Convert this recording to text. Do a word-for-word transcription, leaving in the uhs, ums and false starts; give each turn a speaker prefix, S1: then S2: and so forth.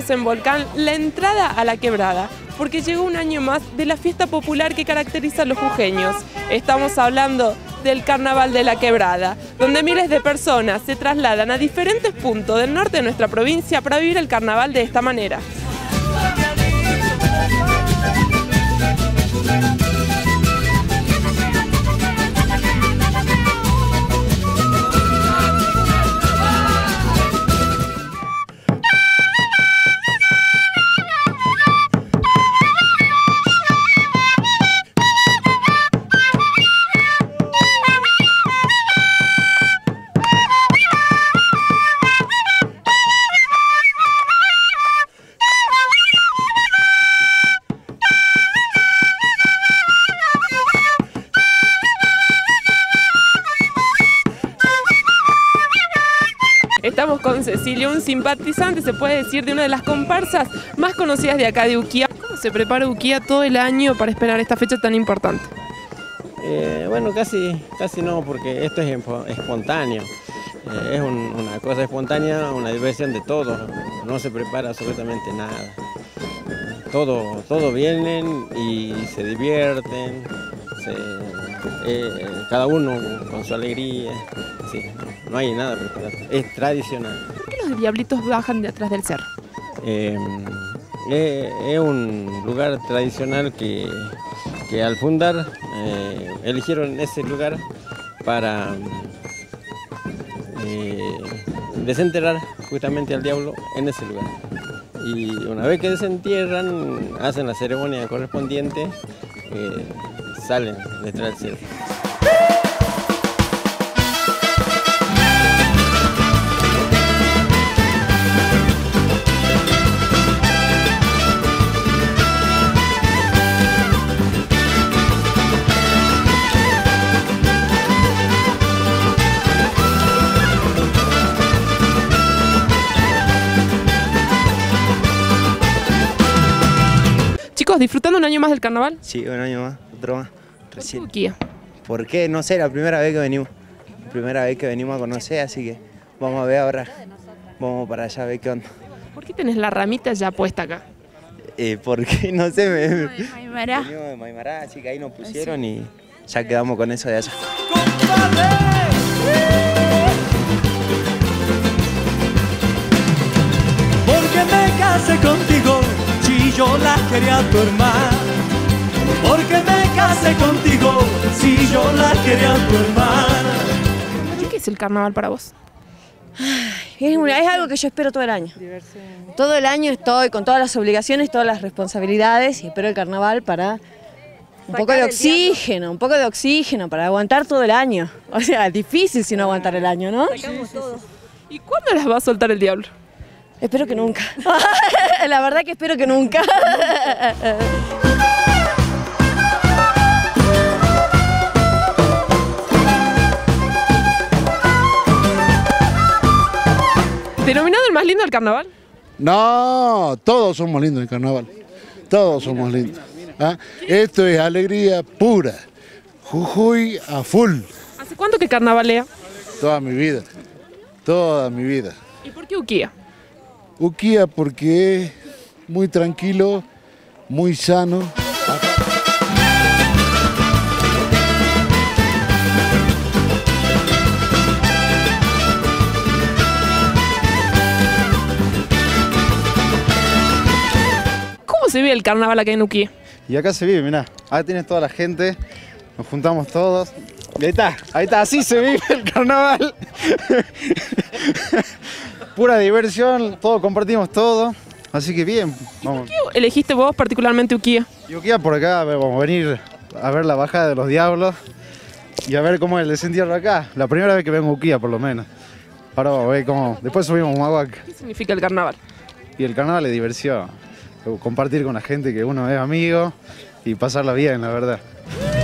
S1: tenemos en Volcán la entrada a la quebrada, porque llegó un año más de la fiesta popular que caracteriza a los jujeños. Estamos hablando del Carnaval de la Quebrada, donde miles de personas se trasladan a diferentes puntos del norte de nuestra provincia para vivir el carnaval de esta manera. Estamos con Cecilio, un simpatizante, se puede decir, de una de las comparsas más conocidas de acá de Uquía. ¿Cómo se prepara Uquía todo el año para esperar esta fecha tan importante?
S2: Eh, bueno, casi, casi no, porque esto es espontáneo. Eh, es un, una cosa espontánea, una diversión de todos. No se prepara absolutamente nada. Todo, todo vienen y se divierten, se, eh, cada uno con su alegría. Sí, no hay nada preparado, es tradicional.
S1: ¿Por qué los diablitos bajan de atrás del cerro?
S2: Eh, es, es un lugar tradicional que, que al fundar eh, eligieron ese lugar para eh, desenterrar justamente al diablo en ese lugar. Y una vez que desentierran, hacen la ceremonia correspondiente, eh, salen detrás del cerro.
S1: Chicos, ¿disfrutando un año más del carnaval?
S3: Sí, un año más, otro más.
S1: Recién. ¿Por qué?
S3: ¿Por qué? No sé, la primera vez que venimos. Primera vez que venimos a conocer, así que vamos a ver ahora. Vamos para allá a ver qué onda.
S1: ¿Por qué tenés la ramita ya puesta acá?
S3: Eh, porque, no sé, me...
S4: De Maimará.
S3: Venimos de Maimará, así que ahí nos pusieron y ya quedamos con eso de allá.
S5: Porque me casé contigo, si yo la quería tu hermana. Porque me casé contigo, si yo la quería tu hermana.
S1: ¿Qué es el carnaval para vos?
S4: Es, una, es algo que yo espero todo el año. Todo el año estoy con todas las obligaciones, todas las responsabilidades y espero el carnaval para un poco de oxígeno, un poco de oxígeno para aguantar todo el año. O sea, es difícil si no aguantar el año, ¿no?
S1: Sacamos todo. ¿Y cuándo las va a soltar el diablo?
S4: Espero que nunca. La verdad que espero que nunca. ¿Denominado el más lindo del carnaval?
S6: No, todos somos lindos en el carnaval. Todos somos lindos. ¿Ah? Esto es alegría pura. Jujuy a full.
S1: ¿Hace cuánto que carnavalea?
S6: Toda mi vida. Toda mi vida.
S1: ¿Y por qué Uquía?
S6: Uquía porque es muy tranquilo, muy sano.
S1: ¿Cómo se vive el carnaval acá en Uquía?
S7: Y acá se vive, mirá, acá tienes toda la gente, nos juntamos todos. Y ahí está, ahí está, así se vive el carnaval. Pura diversión, todo, compartimos todo, así que bien. Vamos.
S1: ¿Por qué elegiste vos particularmente Uquía?
S7: Y Uquía por acá, vamos a venir a ver la bajada de los diablos y a ver cómo es el desentierro acá. La primera vez que vengo a Uquía, por lo menos. Ahora vamos a ver cómo, después subimos a Humahuaca.
S1: ¿Qué significa el carnaval?
S7: Y el carnaval es diversión, compartir con la gente que uno es amigo y pasarla bien, la verdad.